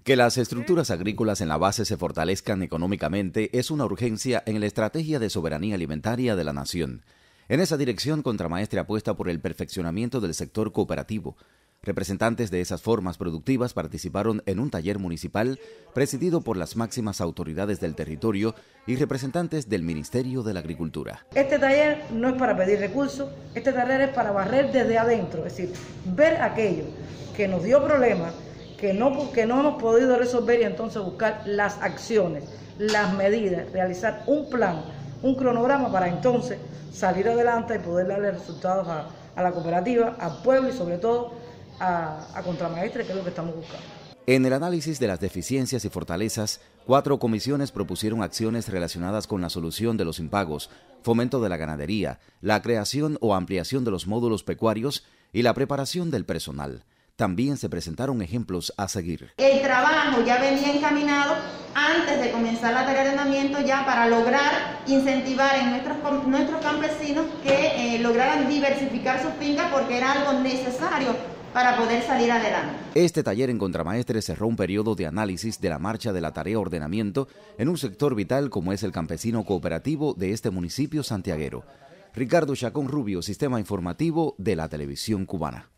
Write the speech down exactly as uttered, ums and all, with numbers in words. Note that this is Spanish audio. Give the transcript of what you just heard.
Que las estructuras agrícolas en la base se fortalezcan económicamente es una urgencia en la estrategia de soberanía alimentaria de la nación. En esa dirección, Contramaestre apuesta por el perfeccionamiento del sector cooperativo. Representantes de esas formas productivas participaron en un taller municipal presidido por las máximas autoridades del territorio y representantes del Ministerio de la Agricultura. Este taller no es para pedir recursos, este taller es para barrer desde adentro, es decir, ver aquello que nos dio problemas, que no, que no hemos podido resolver y entonces buscar las acciones, las medidas, realizar un plan, un cronograma para entonces salir adelante y poder darle resultados a, a la cooperativa, al pueblo y sobre todo a, a Contramaestre, que es lo que estamos buscando. En el análisis de las deficiencias y fortalezas, cuatro comisiones propusieron acciones relacionadas con la solución de los impagos, fomento de la ganadería, la creación o ampliación de los módulos pecuarios y la preparación del personal. También se presentaron ejemplos a seguir. El trabajo ya venía encaminado antes de comenzar la tarea de arrendamiento ya para lograr incentivar en nuestros, nuestros campesinos que eh, lograran diversificar sus fincas porque era algo necesario para poder salir adelante. Este taller en Contramaestre cerró un periodo de análisis de la marcha de la tarea ordenamiento en un sector vital como es el campesino cooperativo de este municipio santiaguero. Ricardo Chacón Rubio, Sistema Informativo de la Televisión Cubana.